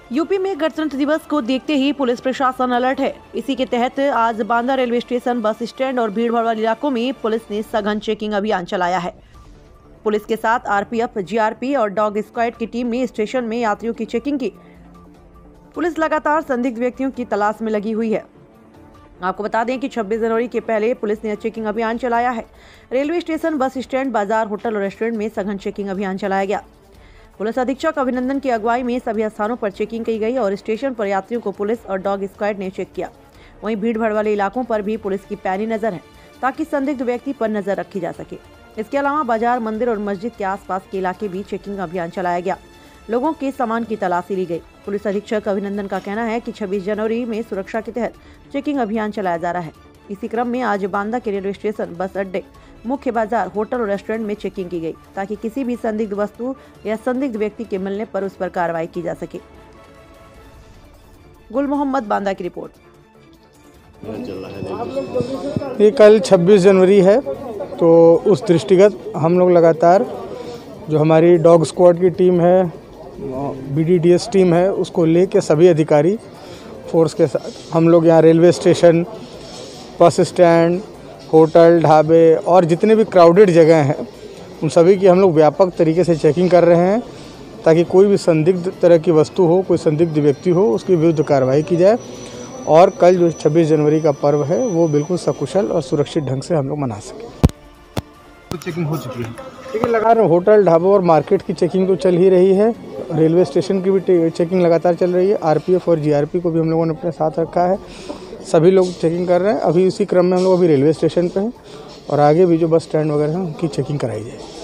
UP में गणतंत्र दिवस को देखते ही पुलिस प्रशासन अलर्ट है। इसी के तहत आज Banda railway station, bus stand और भीड़ भाड़ वाले इलाकों में पुलिस ने सघन चेकिंग अभियान चलाया है। पुलिस के साथ आरपीएफ, जीआरपी और डॉग स्क्वाड की टीम ने स्टेशन में यात्रियों की चेकिंग की। पुलिस लगातार संदिग्ध व्यक्तियों की तलाश में लगी हुई है। आपको बता दें कि 26 जनवरी के पहले पुलिस ने चेकिंग अभियान चलाया है। रेलवे स्टेशन, बस स्टैंड, बाजार, होटल और रेस्टोरेंट में सघन चेकिंग अभियान चलाया गया। पुलिस अधीक्षक अभिनंदन की अगुवाई में सभी स्थानों पर चेकिंग की गई और स्टेशन पर यात्रियों को पुलिस और डॉग स्क्वाड ने चेक किया। वहीं भीड़ भाड़ वाले इलाकों पर भी पुलिस की पैनी नजर है ताकि संदिग्ध व्यक्ति पर नजर रखी जा सके। इसके अलावा बाजार, मंदिर और मस्जिद के आसपास के इलाके भी चेकिंग अभियान चलाया गया। लोगों के सामान की तलाशी ली गई। पुलिस अधीक्षक अभिनंदन का कहना है कि 26 जनवरी में सुरक्षा के तहत चेकिंग अभियान चलाया जा रहा है। इसी क्रम में आज बांदा के रेलवे स्टेशन, बस अड्डे, मुख्य बाजार, होटल और रेस्टोरेंट में चेकिंग की गई ताकि किसी भी संदिग्ध वस्तु या संदिग्ध व्यक्ति के मिलने पर उस पर कार्रवाई की जा सके। गुल मोहम्मद, बांदा की रिपोर्ट। ये कल 26 जनवरी है, तो उस दृष्टिगत हम लोग लगातार जो हमारी डॉग स्क्वाड की टीम है, बीडीडीएस टीम है, उसको लेके सभी अधिकारी फोर्स के साथ हम लोग यहाँ railway station, bus stand, hotel, ढाबे और जितने भी क्राउडेड जगह हैं उन सभी की हम लोग व्यापक तरीके से चेकिंग कर रहे हैं ताकि कोई भी संदिग्ध तरह की वस्तु हो, कोई संदिग्ध व्यक्ति हो, उसके विरुद्ध कार्रवाई की जाए और कल जो 26 जनवरी का पर्व है वो बिल्कुल सकुशल और सुरक्षित ढंग से हम लोग मना सकें। तो चेकिंग हो चुकी है? चेकिंग लगा रहे हैं, होटल, ढाबों और मार्केट की चेकिंग तो चल ही रही है। रेलवे स्टेशन की भी चेकिंग लगातार चल रही है। आरपीएफ और जीआरपी को भी हम लोगों ने अपने साथ रखा है। सभी लोग चेकिंग कर रहे हैं। अभी इसी क्रम में हम लोग अभी रेलवे स्टेशन पे हैं और आगे भी जो बस स्टैंड वगैरह हैं उनकी चेकिंग कराई जाएगी।